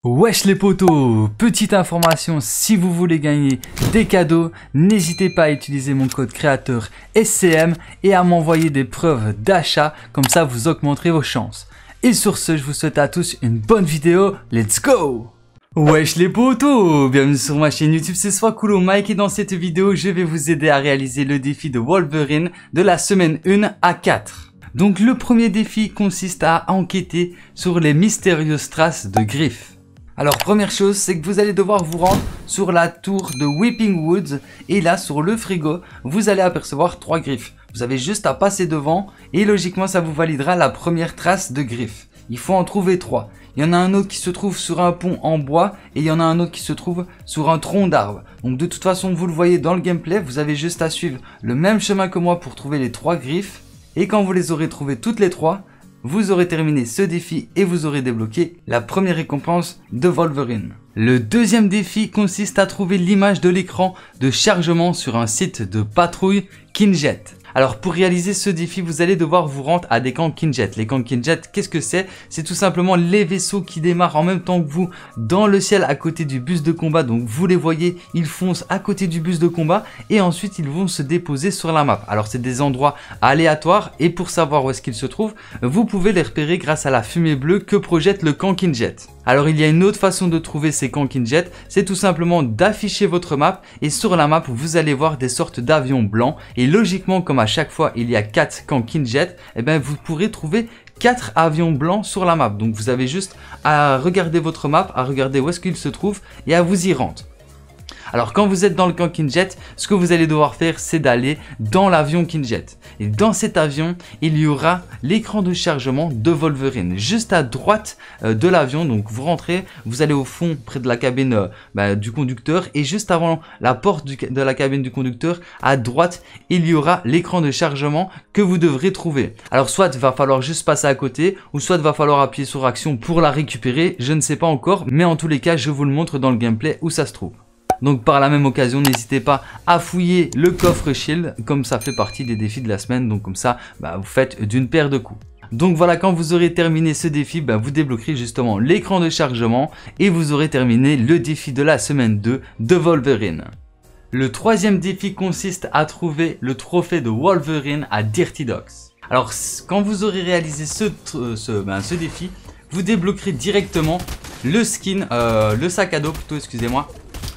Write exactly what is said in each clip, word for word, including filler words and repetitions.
Wesh les potos, petite information, si vous voulez gagner des cadeaux, n'hésitez pas à utiliser mon code créateur S C M et à m'envoyer des preuves d'achat, comme ça vous augmenterez vos chances. Et sur ce, je vous souhaite à tous une bonne vidéo, let's go! Wesh les potos, bienvenue sur ma chaîne YouTube, c'est Swakulo Mike et dans cette vidéo, je vais vous aider à réaliser le défi de Wolverine de la semaine un à quatre. Donc le premier défi consiste à enquêter sur les mystérieuses traces de griffes. Alors première chose, c'est que vous allez devoir vous rendre sur la tour de Weeping Woods et là sur le frigo, vous allez apercevoir trois griffes. Vous avez juste à passer devant et logiquement ça vous validera la première trace de griffe. Il faut en trouver trois. Il y en a un autre qui se trouve sur un pont en bois et il y en a un autre qui se trouve sur un tronc d'arbre. Donc de toute façon vous le voyez dans le gameplay, vous avez juste à suivre le même chemin que moi pour trouver les trois griffes. Et quand vous les aurez trouvées toutes les trois, vous aurez terminé ce défi et vous aurez débloqué la première récompense de Wolverine. Le deuxième défi consiste à trouver l'image de l'écran de chargement sur un site de patrouille Quinjet. Alors pour réaliser ce défi, vous allez devoir vous rendre à des camps Quinjet. Les camps Quinjet, qu'est-ce que c'est? C'est tout simplement les vaisseaux qui démarrent en même temps que vous dans le ciel à côté du bus de combat. Donc vous les voyez, ils foncent à côté du bus de combat et ensuite ils vont se déposer sur la map. Alors c'est des endroits aléatoires et pour savoir où est-ce qu'ils se trouvent, vous pouvez les repérer grâce à la fumée bleue que projette le camp Quinjet. Alors il y a une autre façon de trouver ces camps Quinjet, c'est tout simplement d'afficher votre map et sur la map vous allez voir des sortes d'avions blancs et logiquement comme à chaque fois il y a quatre camps Quinjet, et bien vous pourrez trouver quatre avions blancs sur la map. Donc vous avez juste à regarder votre map, à regarder où est-ce qu'il se trouve et à vous y rendre. Alors quand vous êtes dans le camp Quinjet, ce que vous allez devoir faire c'est d'aller dans l'avion Quinjet. Et dans cet avion, il y aura l'écran de chargement de Wolverine. Juste à droite euh, de l'avion, donc vous rentrez, vous allez au fond près de la cabine euh, bah, du conducteur. Et juste avant la porte du, de la cabine du conducteur, à droite, il y aura l'écran de chargement que vous devrez trouver. Alors soit il va falloir juste passer à côté, ou soit il va falloir appuyer sur action pour la récupérer. Je ne sais pas encore, mais en tous les cas, je vous le montre dans le gameplay où ça se trouve. Donc par la même occasion, n'hésitez pas à fouiller le coffre shield, comme ça fait partie des défis de la semaine, donc comme ça bah, vous faites d'une paire de coups. Donc voilà, quand vous aurez terminé ce défi, bah, vous débloquerez justement l'écran de chargement et vous aurez terminé le défi de la semaine deux de Wolverine. Le troisième défi consiste à trouver le trophée de Wolverine à Dirty Docks. Alors quand vous aurez réalisé ce, ce, bah, ce défi, vous débloquerez directement le skin, euh, le sac à dos plutôt, excusez-moi,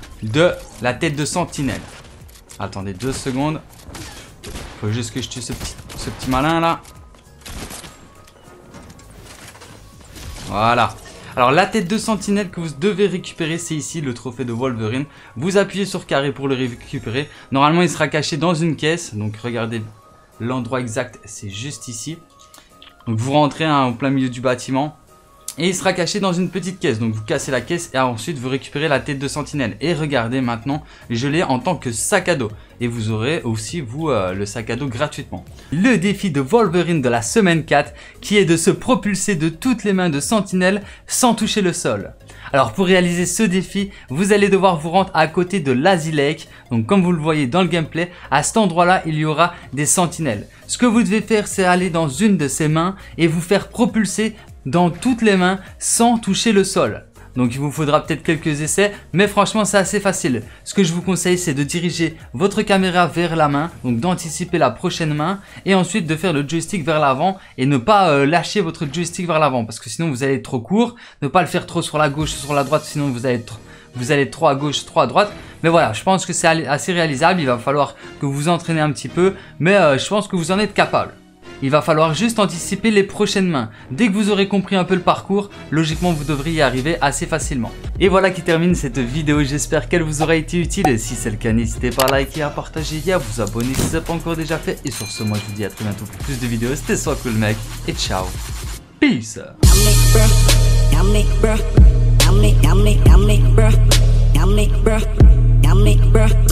de la tête de sentinelle. Attendez deux secondes. Faut juste que je tue ce petit, ce petit malin là. Voilà. Alors la tête de sentinelle que vous devez récupérer, c'est ici le trophée de Wolverine. Vous appuyez sur carré pour le récupérer. Normalement il sera caché dans une caisse. Donc regardez l'endroit exact, c'est juste ici. Donc vous rentrez hein, au plein milieu du bâtiment. Et il sera caché dans une petite caisse. Donc vous cassez la caisse et ensuite vous récupérez la tête de sentinelle. Et regardez maintenant, je l'ai en tant que sac à dos. Et vous aurez aussi vous euh, le sac à dos gratuitement. Le défi de Wolverine de la semaine quatre qui est de se propulser de toutes les mains de sentinelle sans toucher le sol. Alors pour réaliser ce défi, vous allez devoir vous rendre à côté de Lazy Lake. Donc comme vous le voyez dans le gameplay, à cet endroit là il y aura des sentinelles. Ce que vous devez faire c'est aller dans une de ces mains et vous faire propulser dans toutes les mains sans toucher le sol. Donc il vous faudra peut-être quelques essais, mais franchement c'est assez facile. Ce que je vous conseille c'est de diriger votre caméra vers la main, donc d'anticiper la prochaine main et ensuite de faire le joystick vers l'avant et ne pas euh, lâcher votre joystick vers l'avant parce que sinon vous allez être trop court. Ne pas le faire trop sur la gauche ou sur la droite, sinon vous allez être, vous allez être trop à gauche, trop à droite. Mais voilà, je pense que c'est assez réalisable, il va falloir que vous vous entraînez un petit peu, mais euh, je pense que vous en êtes capable. Il va falloir juste anticiper les prochaines mains. Dès que vous aurez compris un peu le parcours, logiquement vous devriez y arriver assez facilement. Et voilà qui termine cette vidéo, j'espère qu'elle vous aura été utile. Et si c'est le cas, n'hésitez pas à liker, à partager et à vous abonner si ce n'est pas encore déjà fait. Et sur ce, moi je vous dis à très bientôt pour plus de vidéos. C'était Swakulo Mike et ciao. Peace. Yummy, bruh.